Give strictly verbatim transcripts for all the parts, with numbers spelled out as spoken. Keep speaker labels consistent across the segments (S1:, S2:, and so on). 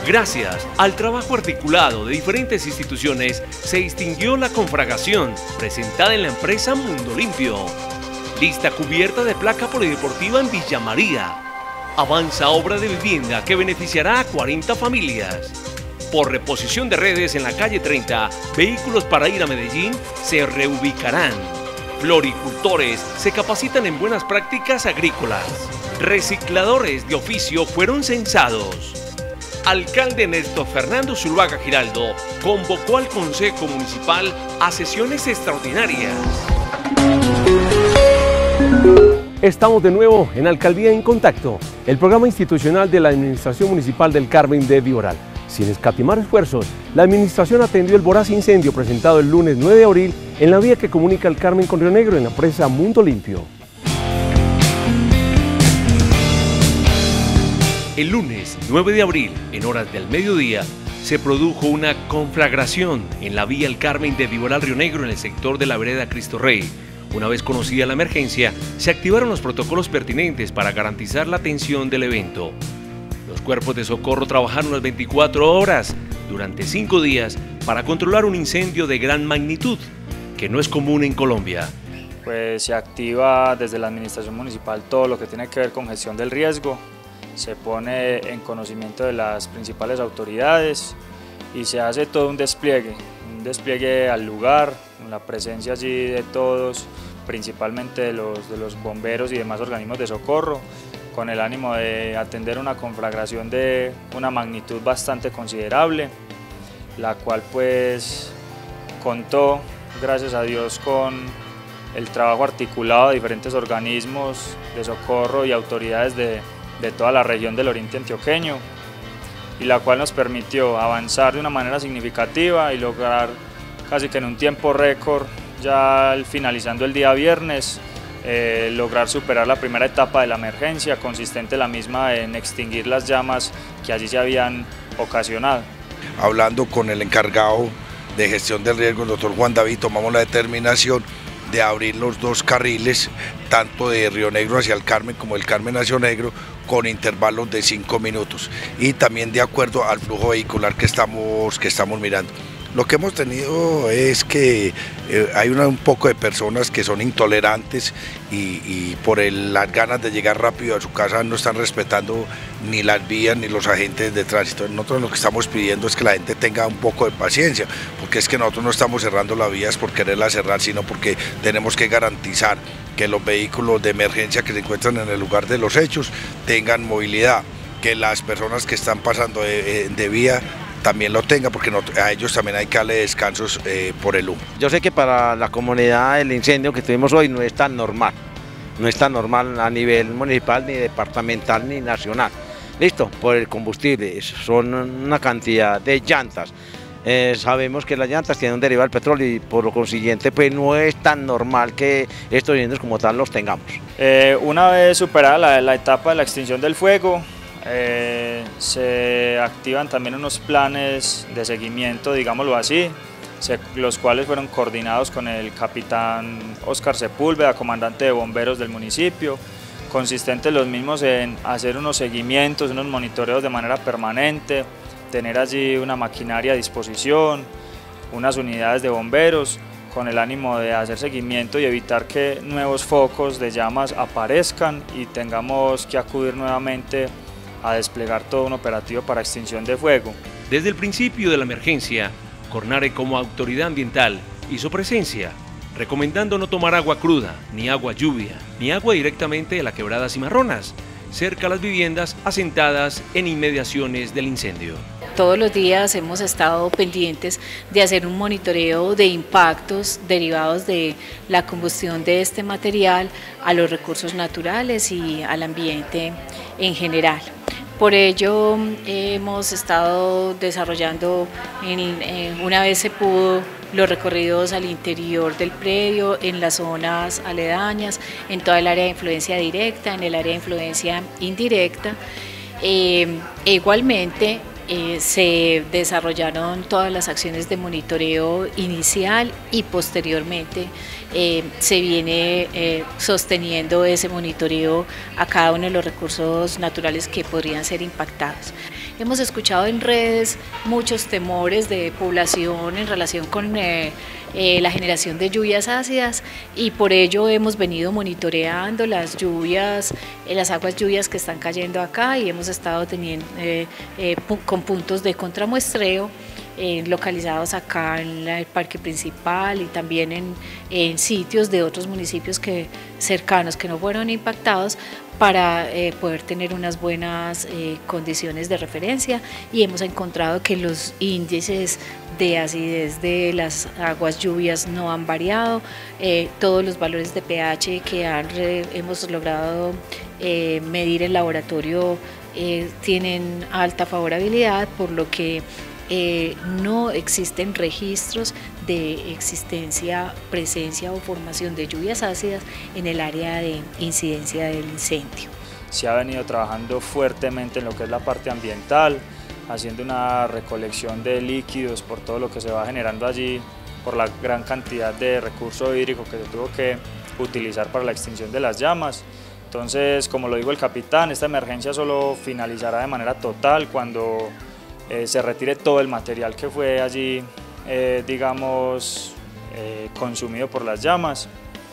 S1: Gracias al trabajo articulado de diferentes instituciones, se extinguió la conflagración presentada en la empresa Mundo Limpio. Lista cubierta de placa polideportiva en Villa María. Avanza obra de vivienda que beneficiará a cuarenta familias. Por reposición de redes en la calle treinta, vehículos para ir a Medellín se reubicarán. Floricultores se capacitan en buenas prácticas agrícolas. Recicladores de oficio fueron censados. Alcalde Néstor Fernando Zuluaga Giraldo convocó al Consejo Municipal a sesiones extraordinarias.
S2: Estamos de nuevo en Alcaldía en Contacto, el programa institucional de la Administración Municipal del Carmen de Viboral. Sin escatimar esfuerzos, la Administración atendió el voraz incendio presentado el lunes nueve de abril en la vía que comunica el Carmen con Río Negro en la presa Mundo Limpio.
S1: El lunes nueve de abril, en horas del mediodía, se produjo una conflagración en la vía El Carmen de Viboral Río Negro en el sector de la vereda Cristo Rey. Una vez conocida la emergencia, se activaron los protocolos pertinentes para garantizar la atención del evento. Los cuerpos de socorro trabajaron las veinticuatro horas durante cinco días para controlar un incendio de gran magnitud, que no es común en Colombia.
S3: Pues se activa desde la administración municipal todo lo que tiene que ver con gestión del riesgo. Se pone en conocimiento de las principales autoridades y se hace todo un despliegue, un despliegue al lugar, con la presencia allí de todos, principalmente de los, de los bomberos y demás organismos de socorro, con el ánimo de atender una conflagración de una magnitud bastante considerable, la cual pues contó, gracias a Dios, con el trabajo articulado de diferentes organismos de socorro y autoridades de de toda la región del oriente antioqueño, y la cual nos permitió avanzar de una manera significativa y lograr casi que en un tiempo récord, ya finalizando el día viernes, eh, lograr superar la primera etapa de la emergencia, consistente la misma en extinguir las llamas que allí se habían ocasionado.
S4: Hablando con el encargado de gestión del riesgo, el doctor Juan David, tomamos la determinación de abrir los dos carriles, tanto de Río Negro hacia el Carmen como el Carmen hacia Río Negro, con intervalos de cinco minutos y también de acuerdo al flujo vehicular que estamos, que estamos mirando. Lo que hemos tenido es que eh, hay una, un poco de personas que son intolerantes y, y por el, las ganas de llegar rápido a su casa no están respetando ni las vías ni los agentes de tránsito. Nosotros lo que estamos pidiendo es que la gente tenga un poco de paciencia, porque es que nosotros no estamos cerrando las vías por quererlas cerrar, sino porque tenemos que garantizar que los vehículos de emergencia que se encuentran en el lugar de los hechos tengan movilidad, que las personas que están pasando de, de vía también lo tengan, porque no, a ellos también hay que darle descansos eh, por el humo.
S5: Yo sé que para la comunidad el incendio que tuvimos hoy no es tan normal, no es tan normal a nivel municipal, ni departamental, ni nacional. Listo, por el combustible, son una cantidad de llantas. Eh, sabemos que las llantas tienen un derivado del petróleo y por lo consiguiente pues no es tan normal que estos incendios como tal los tengamos.
S3: Eh, una vez superada la, la etapa de la extinción del fuego, Eh, se activan también unos planes de seguimiento, digámoslo así, se, los cuales fueron coordinados con el capitán Óscar Sepúlveda, comandante de bomberos del municipio, consistentes los mismos en hacer unos seguimientos, unos monitoreos de manera permanente, tener allí una maquinaria a disposición, unas unidades de bomberos, con el ánimo de hacer seguimiento y evitar que nuevos focos de llamas aparezcan y tengamos que acudir nuevamente a desplegar todo un operativo para extinción de fuego.
S1: Desde el principio de la emergencia, Cornare como autoridad ambiental hizo presencia, recomendando no tomar agua cruda, ni agua lluvia, ni agua directamente de la quebrada Cimarronas, cerca a las viviendas asentadas en inmediaciones del incendio.
S6: Todos los días hemos estado pendientes de hacer un monitoreo de impactos derivados de la combustión de este material a los recursos naturales y al ambiente en general. Por ello hemos estado desarrollando, en, en, una vez se pudo, los recorridos al interior del predio, en las zonas aledañas, en toda el área de influencia directa, en el área de influencia indirecta. Eh, e igualmente eh, se desarrollaron todas las acciones de monitoreo inicial y posteriormente eh, se viene eh, sosteniendo ese monitoreo a cada uno de los recursos naturales que podrían ser impactados. Hemos escuchado en redes muchos temores de población en relación con eh, eh, la generación de lluvias ácidas y por ello hemos venido monitoreando las lluvias, eh, las aguas lluvias que están cayendo acá y hemos estado teniendo eh, eh, con puntos de contramuestreo eh, localizados acá en el parque principal y también en, en sitios de otros municipios que, cercanos que no fueron impactados, para eh, poder tener unas buenas eh, condiciones de referencia, y hemos encontrado que los índices de acidez de las aguas lluvias no han variado, eh, todos los valores de pH que han re, hemos logrado eh, medir en laboratorio eh, tienen alta favorabilidad, por lo que eh, no existen registros de existencia, presencia o formación de lluvias ácidas en el área de incidencia del incendio.
S3: Se ha venido trabajando fuertemente en lo que es la parte ambiental, haciendo una recolección de líquidos por todo lo que se va generando allí, por la gran cantidad de recurso hídrico que se tuvo que utilizar para la extinción de las llamas. Entonces, como lo dijo el capitán, esta emergencia solo finalizará de manera total cuando eh, se retire todo el material que fue allí Eh, digamos, eh, consumido por las llamas,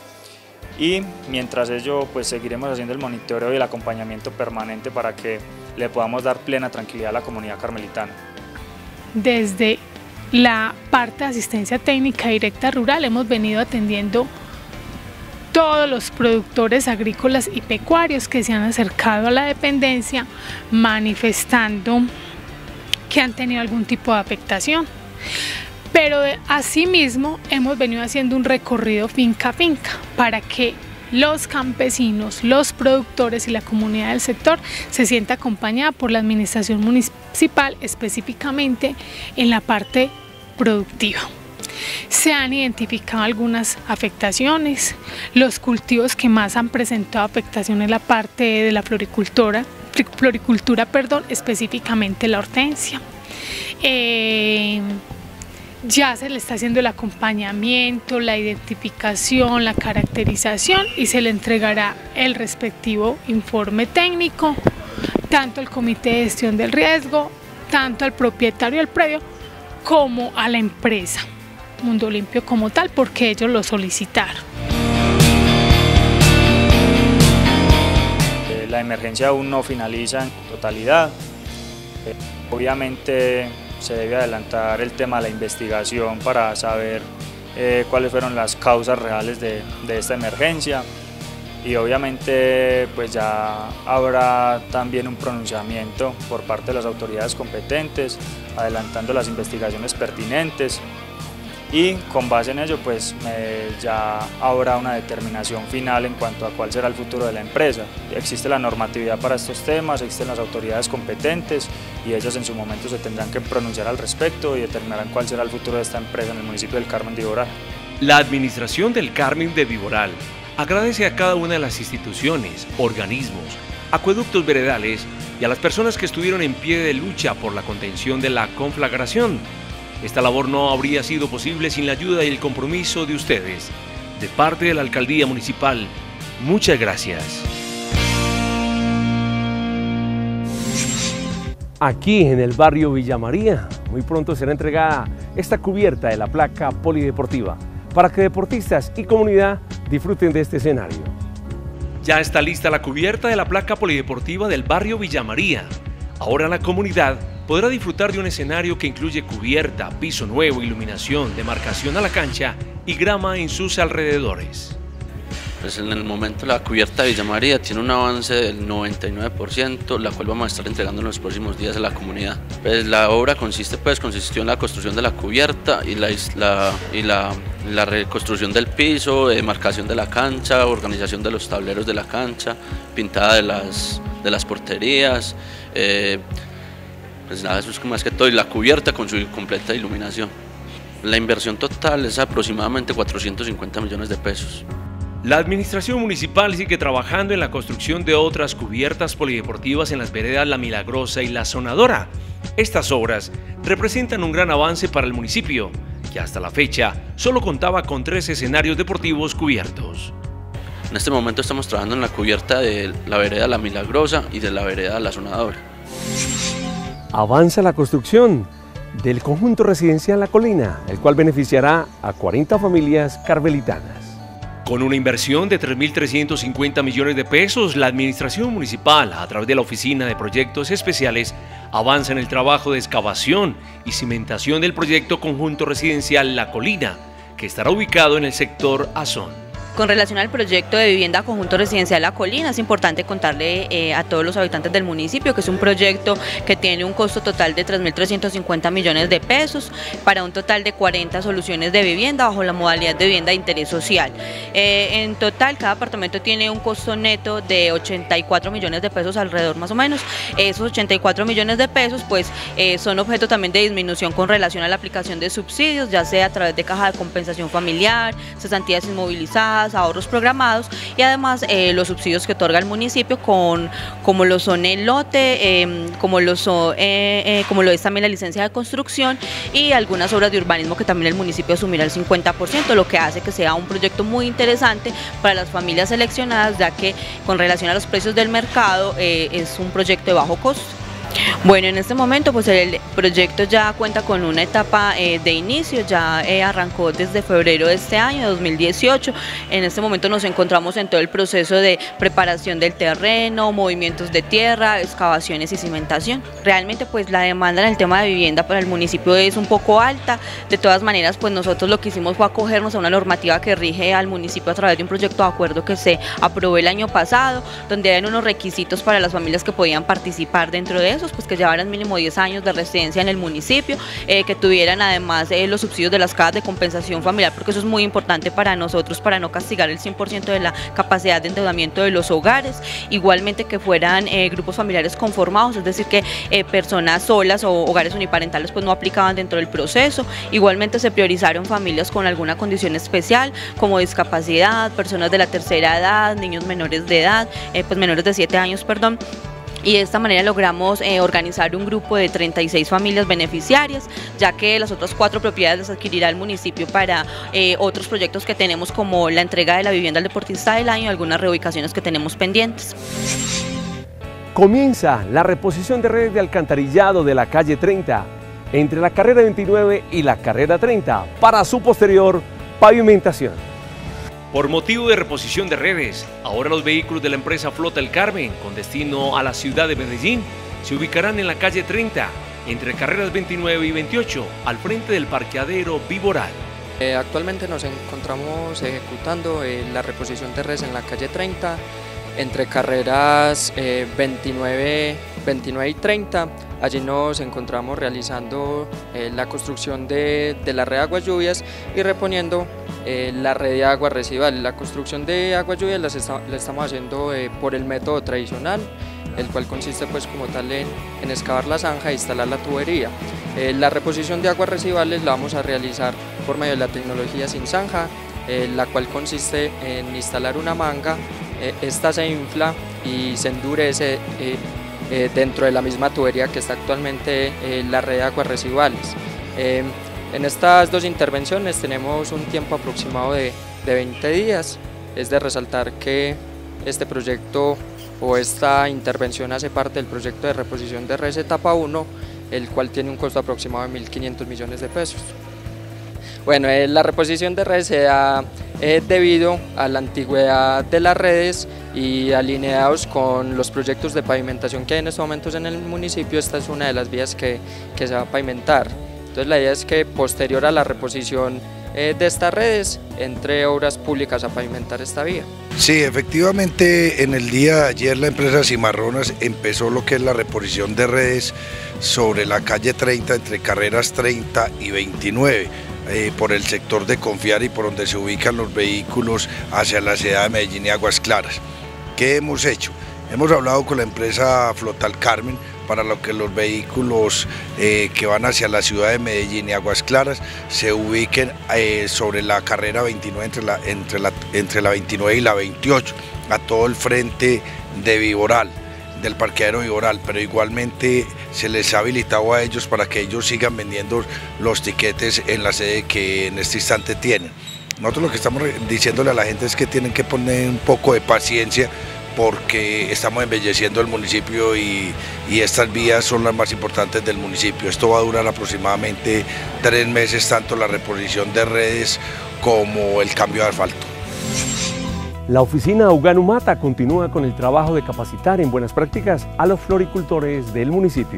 S3: y mientras ello pues seguiremos haciendo el monitoreo y el acompañamiento permanente para que le podamos dar plena tranquilidad a la comunidad carmelitana.
S7: Desde la parte de asistencia técnica directa rural hemos venido atendiendo todos los productores agrícolas y pecuarios que se han acercado a la dependencia manifestando que han tenido algún tipo de afectación. Pero asimismo hemos venido haciendo un recorrido finca a finca para que los campesinos, los productores y la comunidad del sector se sienta acompañada por la administración municipal, específicamente en la parte productiva. Se han identificado algunas afectaciones, los cultivos que más han presentado afectación en la parte de la floricultura, floricultura perdón, específicamente la hortensia. Eh, Ya se le está haciendo el acompañamiento, la identificación, la caracterización y se le entregará el respectivo informe técnico, tanto al Comité de Gestión del Riesgo, tanto al propietario del predio como a la empresa Mundo Limpio como tal, porque ellos lo solicitaron.
S3: La emergencia aún no finaliza en totalidad. Obviamente se debe adelantar el tema de la investigación para saber eh, cuáles fueron las causas reales de, de esta emergencia, y obviamente pues ya habrá también un pronunciamiento por parte de las autoridades competentes adelantando las investigaciones pertinentes, y con base en ello pues eh, ya habrá una determinación final en cuanto a cuál será el futuro de la empresa. Existe la normatividad para estos temas, existen las autoridades competentes y ellas en su momento se tendrán que pronunciar al respecto y determinarán cuál será el futuro de esta empresa en el municipio del Carmen de Viboral.
S1: La Administración del Carmen de Viboral agradece a cada una de las instituciones, organismos, acueductos veredales y a las personas que estuvieron en pie de lucha por la contención de la conflagración. Esta labor no habría sido posible sin la ayuda y el compromiso de ustedes. De parte de la Alcaldía Municipal, muchas gracias.
S2: Aquí en el barrio Villa María, muy pronto será entregada esta cubierta de la placa polideportiva para que deportistas y comunidad disfruten de este escenario.
S1: Ya está lista la cubierta de la placa polideportiva del barrio Villa María. Ahora la comunidad podrá disfrutar de un escenario que incluye cubierta, piso nuevo, iluminación, demarcación a la cancha y grama en sus alrededores.
S8: Pues en el momento la cubierta de Villa María tiene un avance del noventa y nueve por ciento, la cual vamos a estar entregando en los próximos días a la comunidad. Pues la obra consiste, pues, consistió en la construcción de la cubierta y la, la, y la, la reconstrucción del piso, demarcación de la cancha, organización de los tableros de la cancha, pintada de las, de las porterías, eh, pues nada, eso es más que todo, y la cubierta con su completa iluminación. La inversión total es aproximadamente cuatrocientos cincuenta millones de pesos.
S1: La administración municipal sigue trabajando en la construcción de otras cubiertas polideportivas en las veredas La Milagrosa y La Sonadora. Estas obras representan un gran avance para el municipio, que hasta la fecha solo contaba con tres escenarios deportivos cubiertos.
S8: En este momento estamos trabajando en la cubierta de la vereda La Milagrosa y de la vereda La Sonadora.
S2: Avanza la construcción del conjunto residencial La Colina, el cual beneficiará a cuarenta familias carmelitanas.
S1: Con una inversión de tres mil trescientos cincuenta millones de pesos, la Administración Municipal, a través de la Oficina de Proyectos Especiales, avanza en el trabajo de excavación y cimentación del proyecto conjunto residencial La Colina, que estará ubicado en el sector Azón.
S9: Con relación al proyecto de vivienda conjunto residencial La Colina, es importante contarle eh, a todos los habitantes del municipio que es un proyecto que tiene un costo total de tres mil trescientos cincuenta millones de pesos para un total de cuarenta soluciones de vivienda bajo la modalidad de vivienda de interés social. Eh, en total, cada apartamento tiene un costo neto de ochenta y cuatro millones de pesos alrededor más o menos. Esos ochenta y cuatro millones de pesos pues eh, son objeto también de disminución con relación a la aplicación de subsidios, ya sea a través de caja de compensación familiar, cesantías inmovilizadas, ahorros programados y además eh, los subsidios que otorga el municipio con, como lo son el lote, eh, como, lo son, eh, eh, como lo es también la licencia de construcción y algunas obras de urbanismo que también el municipio asumirá el cincuenta por ciento, lo que hace que sea un proyecto muy interesante para las familias seleccionadas, ya que con relación a los precios del mercado eh, es un proyecto de bajo costo. Bueno, en este momento pues el proyecto ya cuenta con una etapa eh, de inicio, ya eh, arrancó desde febrero de este año, dos mil dieciocho. En este momento nos encontramos en todo el proceso de preparación del terreno, movimientos de tierra, excavaciones y cimentación. Realmente pues la demanda en el tema de vivienda para el municipio es un poco alta. De todas maneras pues nosotros lo que hicimos fue acogernos a una normativa que rige al municipio a través de un proyecto de acuerdo que se aprobó el año pasado, donde hay unos requisitos para las familias que podían participar dentro de eso, pues que llevaran mínimo diez años de residencia en el municipio, eh, que tuvieran además eh, los subsidios de las cajas de compensación familiar, porque eso es muy importante para nosotros, para no castigar el cien por ciento de la capacidad de endeudamiento de los hogares, igualmente que fueran eh, grupos familiares conformados, es decir que eh, personas solas o hogares uniparentales pues no aplicaban dentro del proceso. Igualmente se priorizaron familias con alguna condición especial como discapacidad, personas de la tercera edad, niños menores de edad, eh, pues menores de siete años, perdón. Y de esta manera logramos eh, organizar un grupo de treinta y seis familias beneficiarias, ya que las otras cuatro propiedades las adquirirá el municipio para eh, otros proyectos que tenemos, como la entrega de la vivienda al deportista del año y algunas reubicaciones que tenemos pendientes.
S2: Comienza la reposición de redes de alcantarillado de la calle treinta, entre la carrera veintinueve y la carrera treinta, para su posterior pavimentación.
S1: Por motivo de reposición de redes, ahora los vehículos de la empresa Flota El Carmen, con destino a la ciudad de Medellín, se ubicarán en la calle treinta, entre carreras veintinueve y veintiocho, al frente del parqueadero Viboral.
S10: Eh, actualmente nos encontramos ejecutando eh, la reposición de redes en la calle treinta, entre carreras eh, veintinueve, veintinueve y treinta. Allí nos encontramos realizando eh, la construcción de, de la red de aguas lluvias y reponiendo eh, la red de agua residual. La construcción de aguas lluvias la, está, la estamos haciendo eh, por el método tradicional, el cual consiste pues como tal en, en excavar la zanja e instalar la tubería. Eh, la reposición de aguas residuales la vamos a realizar por medio de la tecnología sin zanja, eh, la cual consiste en instalar una manga. Eh, esta se infla y se endurece eh, eh, dentro de la misma tubería que está actualmente eh, la red de aguas residuales. Eh, en estas dos intervenciones tenemos un tiempo aproximado de, de veinte días. Es de resaltar que este proyecto o esta intervención hace parte del proyecto de reposición de redes etapa uno, el cual tiene un costo aproximado de mil quinientos millones de pesos. Bueno, eh, la reposición de redes se da eh, debido a la antigüedad de las redes y alineados con los proyectos de pavimentación que hay en estos momentos en el municipio. Esta es una de las vías que, que se va a pavimentar. Entonces la idea es que posterior a la reposición eh, de estas redes entre obras públicas a pavimentar esta vía.
S4: Sí, efectivamente en el día de ayer la empresa Cimarronas empezó lo que es la reposición de redes sobre la calle treinta, entre carreras treinta y veintinueve. Eh, por el sector de Confiar y por donde se ubican los vehículos hacia la ciudad de Medellín y Aguas Claras. ¿Qué hemos hecho? Hemos hablado con la empresa Flota El Carmen para lo que los vehículos eh, que van hacia la ciudad de Medellín y Aguas Claras se ubiquen eh, sobre la carrera veintinueve, entre la, entre, la, entre la veintinueve y la veintiocho, a todo el frente de Viboral. del parqueadero Viboral, pero igualmente se les ha habilitado a ellos para que ellos sigan vendiendo los tiquetes en la sede que en este instante tienen. Nosotros lo que estamos diciéndole a la gente es que tienen que poner un poco de paciencia porque estamos embelleciendo el municipio y, y estas vías son las más importantes del municipio. Esto va a durar aproximadamente tres meses, tanto la reposición de redes como el cambio de asfalto.
S2: La oficina Uganumata continúa con el trabajo de capacitar en buenas prácticas a los floricultores del municipio.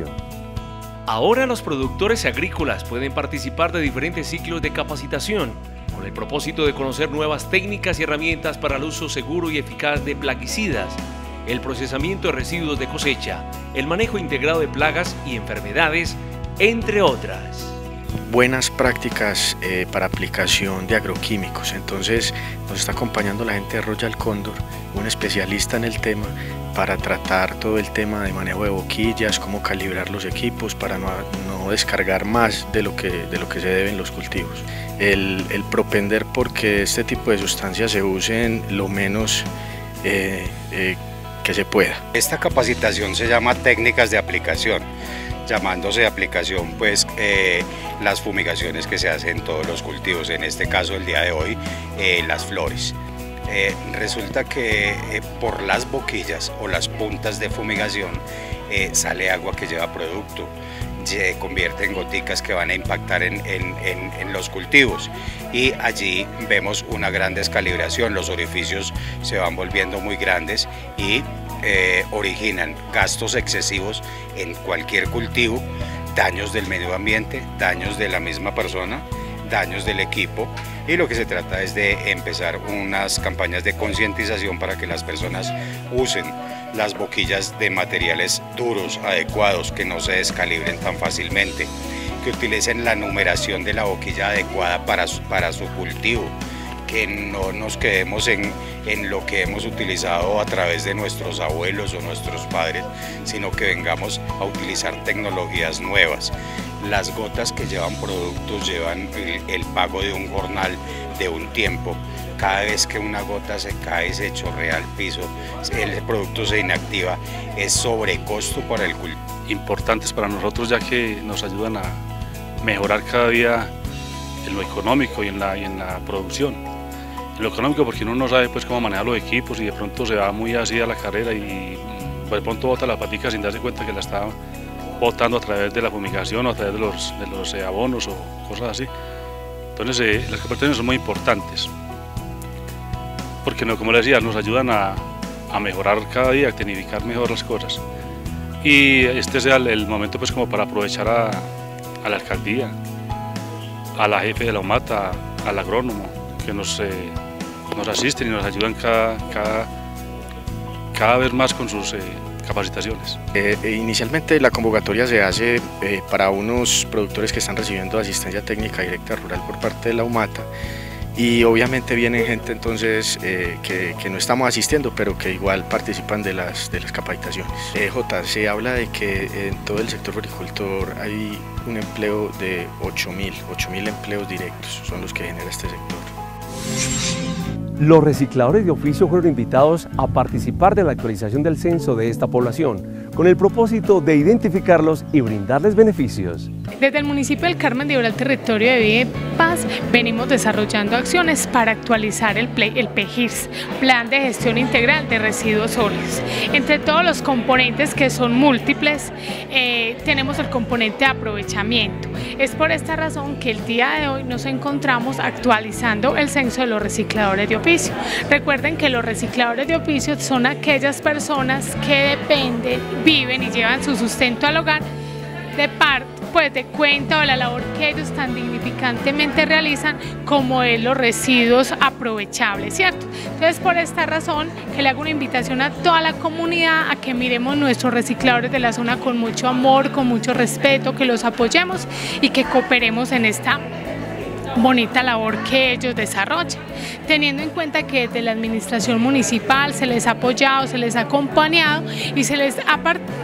S1: Ahora los productores agrícolas pueden participar de diferentes ciclos de capacitación con el propósito de conocer nuevas técnicas y herramientas para el uso seguro y eficaz de plaguicidas, el procesamiento de residuos de cosecha, el manejo integrado de plagas y enfermedades, entre otras.
S11: Buenas prácticas eh, para aplicación de agroquímicos. Entonces nos está acompañando la gente de Royal Condor, un especialista en el tema, para tratar todo el tema de manejo de boquillas, cómo calibrar los equipos para no, no descargar más de lo que, de lo que se deben los cultivos. El, el propender porque este tipo de sustancias se usen lo menos eh, eh, que se pueda.
S12: Esta capacitación se llama técnicas de aplicación, llamándose de aplicación pues eh, las fumigaciones que se hacen en todos los cultivos, en este caso el día de hoy eh, las flores. Eh, resulta que eh, por las boquillas o las puntas de fumigación eh, sale agua que lleva producto, se convierte en goticas que van a impactar en, en, en, en los cultivos y allí vemos una gran descalibración, los orificios se van volviendo muy grandes y eh, originan gastos excesivos en cualquier cultivo, daños del medio ambiente, daños de la misma persona, daños del equipo, y lo que se trata es de empezar unas campañas de concientización para que las personas usen las boquillas de materiales duros, adecuados, que no se descalibren tan fácilmente, que utilicen la numeración de la boquilla adecuada para su, para su cultivo, que no nos quedemos en, en lo que hemos utilizado a través de nuestros abuelos o nuestros padres, sino que vengamos a utilizar tecnologías nuevas. Las gotas que llevan productos llevan el, el pago de un jornal de un tiempo. Cada vez que una gota se cae, se chorrea al piso, el producto se inactiva, es sobrecosto para el cultivo.
S13: Importantes para nosotros, ya que nos ayudan a mejorar cada día en lo económico y en la, y en la producción. En lo económico porque uno no sabe pues cómo manejar los equipos y de pronto se va muy así a la carrera y de pronto bota la patica sin darse cuenta que la está botando a través de la fumigación o a través de los, de los eh, abonos o cosas así. Entonces eh, las capacitaciones son muy importantes porque, no, como les decía, nos ayudan a, a mejorar cada día, a tecnificar mejor las cosas. Y este sea el, el momento pues como para aprovechar a, a la alcaldía, a la jefe de la UMATA, al agrónomo, que nos, eh, nos asisten y nos ayudan cada, cada, cada vez más con sus eh, capacitaciones.
S11: Eh, inicialmente la convocatoria se hace eh, para unos productores que están recibiendo asistencia técnica directa rural por parte de la UMATA, y obviamente viene gente entonces eh, que, que no estamos asistiendo, pero que igual participan de las, de las capacitaciones. Eh, J, se habla de que en todo el sector floricultor hay un empleo de ocho mil empleos directos, son los que genera este sector.
S2: Los recicladores de oficio fueron invitados a participar de la actualización del censo de esta población, con el propósito de identificarlos y brindarles beneficios.
S7: Desde el municipio del Carmen de Viboral, territorio de Vida y Paz, venimos desarrollando acciones para actualizar el, el P G I R S, Plan de Gestión Integral de Residuos Sólidos. Entre todos los componentes, que son múltiples, eh, tenemos el componente de aprovechamiento. Es por esta razón que el día de hoy nos encontramos actualizando el censo de los recicladores de oficio. Recuerden que los recicladores de oficio son aquellas personas que dependen, viven y llevan su sustento al hogar de parte pues de cuenta o la labor que ellos tan dignificantemente realizan, como es los residuos aprovechables, ¿cierto? Entonces, por esta razón que le hago una invitación a toda la comunidad a que miremos nuestros recicladores de la zona con mucho amor, con mucho respeto, que los apoyemos y que cooperemos en esta bonita labor que ellos desarrollan, teniendo en cuenta que desde la administración municipal se les ha apoyado, se les ha acompañado y se les ha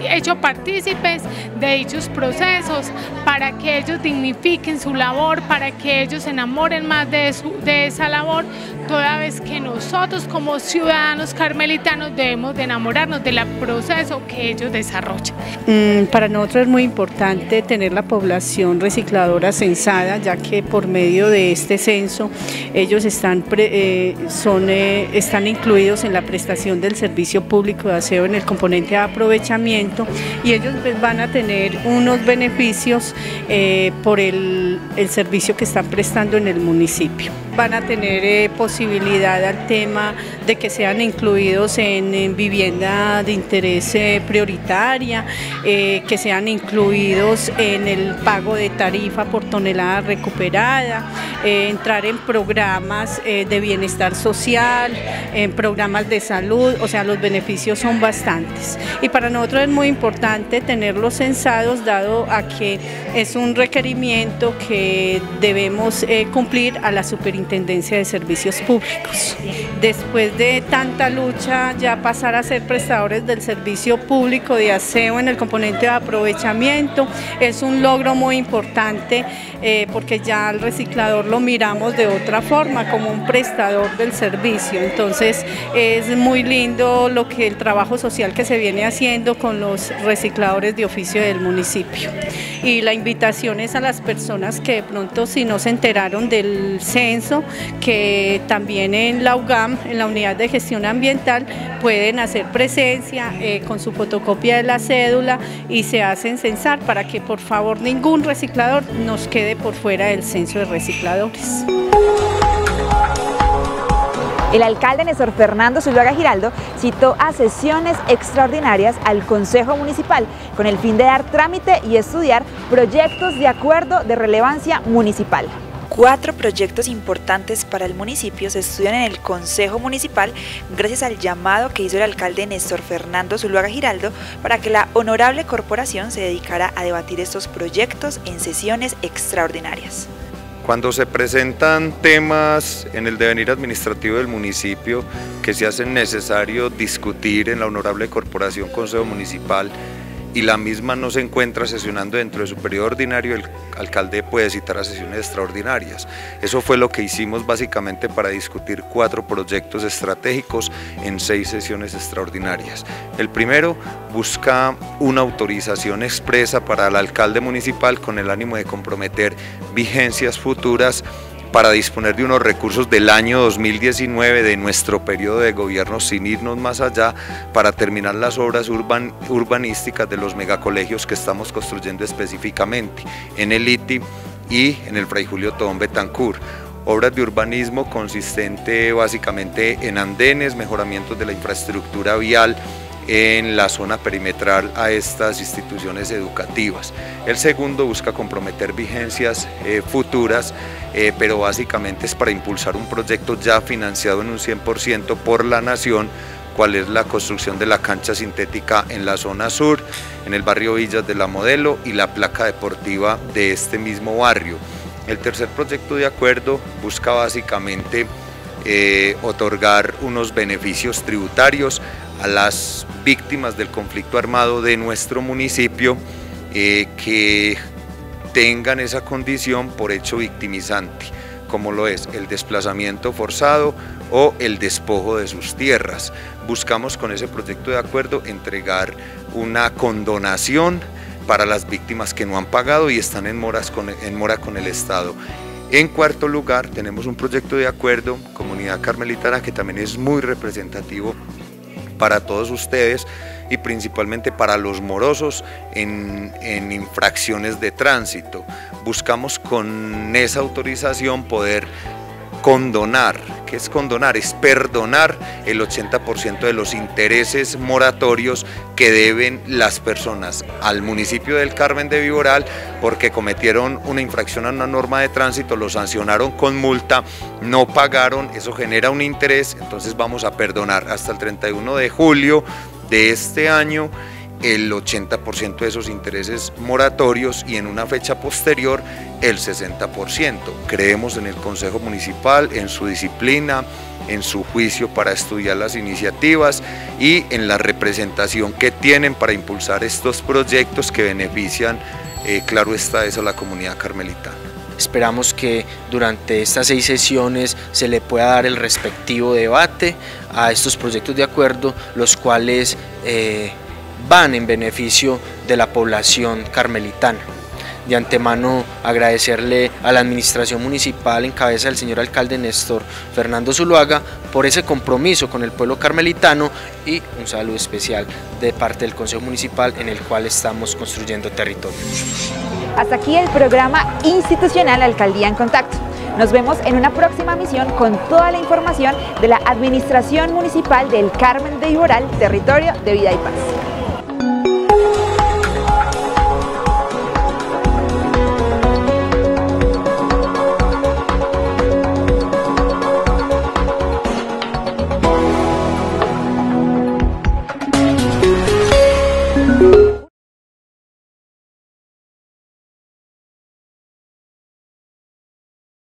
S7: hecho partícipes de dichos procesos, para que ellos dignifiquen su labor, para que ellos se enamoren más de, su, de esa labor, toda vez que nosotros como ciudadanos carmelitanos debemos de enamorarnos del proceso que ellos desarrollan.
S14: Mm, para nosotros es muy importante tener la población recicladora censada, ya que por medio de este censo ellos están, pre, eh, son, eh, están incluidos en la prestación del servicio público de aseo en el componente de aprovechamiento, y ellos pues, van a tener unos beneficios eh, por el, el servicio que están prestando en el municipio. Van a tener eh, posibilidad al tema de que sean incluidos en, en vivienda de interés eh, prioritaria, eh, que sean incluidos en el pago de tarifa por tonelada recuperada, eh, entrar en programas eh, de bienestar social, en programas de salud, o sea, los beneficios son bastantes. Y para nosotros es muy importante tenerlos censados, dado a que es un requerimiento que debemos eh, cumplir a la Superintendencia de Servicios Públicos. Después de tanta lucha, ya pasar a ser prestadores del servicio público de aseo en el componente de aprovechamiento es un logro muy importante, eh, porque ya al reciclador lo miramos de otra forma, como un prestador del servicio. Entonces es muy lindo lo que el trabajo social que se viene haciendo con los recicladores de oficio del municipio. Y la invitación es a las personas que de pronto, si no se enteraron del censo, que también en la U G A M, en la Unidad de Gestión Ambiental, pueden hacer presencia eh, con su fotocopia de la cédula y se hacen censar, para que por favor ningún reciclador nos quede por fuera del censo de recicladores.
S15: El alcalde Néstor Fernando Zuluaga Giraldo citó a sesiones extraordinarias al Consejo Municipal con el fin de dar trámite y estudiar proyectos de acuerdo de relevancia municipal.
S16: Cuatro proyectos importantes para el municipio se estudian en el Consejo Municipal gracias al llamado que hizo el alcalde Néstor Fernando Zuluaga Giraldo para que la honorable corporación se dedicara a debatir estos proyectos en sesiones extraordinarias.
S17: Cuando se presentan temas en el devenir administrativo del municipio que se hacen necesario discutir en la honorable corporación Consejo Municipal y la misma no se encuentra sesionando dentro de su periodo ordinario, el alcalde puede citar a sesiones extraordinarias. Eso fue lo que hicimos básicamente para discutir cuatro proyectos estratégicos en seis sesiones extraordinarias. El primero busca una autorización expresa para el alcalde municipal con el ánimo de comprometer vigencias futuras para disponer de unos recursos del año dos mil diecinueve de nuestro periodo de gobierno, sin irnos más allá, para terminar las obras urban, urbanísticas de los megacolegios que estamos construyendo específicamente en el I T I y en el Fray Julio Tobón Betancur. Obras de urbanismo consistente básicamente en andenes, mejoramientos de la infraestructura vial en la zona perimetral a estas instituciones educativas. El segundo busca comprometer vigencias eh, futuras, eh, pero básicamente es para impulsar un proyecto ya financiado en un cien por ciento por la nación, cuál es la construcción de la cancha sintética en la zona sur, en el barrio Villas de la Modelo, y la placa deportiva de este mismo barrio. El tercer proyecto de acuerdo busca básicamente eh, otorgar unos beneficios tributarios a las víctimas del conflicto armado de nuestro municipio eh, que tengan esa condición por hecho victimizante, como lo es el desplazamiento forzado o el despojo de sus tierras. Buscamos con ese proyecto de acuerdo entregar una condonación para las víctimas que no han pagado y están en, moras con, en mora con el Estado. En cuarto lugar, tenemos un proyecto de acuerdo, Comunidad Carmelitana, que también es muy representativo para todos ustedes y principalmente para los morosos en, en infracciones de tránsito. Buscamos con esa autorización poder condonar. ¿Qué es condonar? Es perdonar el ochenta por ciento de los intereses moratorios que deben las personas al municipio del Carmen de Viboral porque cometieron una infracción a una norma de tránsito, lo sancionaron con multa, no pagaron, eso genera un interés, entonces vamos a perdonar hasta el treinta y uno de julio de este año el ochenta por ciento de esos intereses moratorios y en una fecha posterior el sesenta por ciento. Creemos en el Consejo Municipal, en su disciplina, en su juicio para estudiar las iniciativas y en la representación que tienen para impulsar estos proyectos que benefician, eh, claro está, es a la comunidad carmelitana.
S18: Esperamos que durante estas seis sesiones se le pueda dar el respectivo debate a estos proyectos de acuerdo, los cuales eh, van en beneficio de la población carmelitana. De antemano agradecerle a la administración municipal en cabeza del señor alcalde Néstor Fernando Zuluaga por ese compromiso con el pueblo carmelitano y un saludo especial de parte del Consejo Municipal en el cual estamos construyendo territorio.
S15: Hasta aquí el programa institucional Alcaldía en Contacto. Nos vemos en una próxima misión con toda la información de la Administración Municipal del Carmen de Iboral, territorio de vida y paz.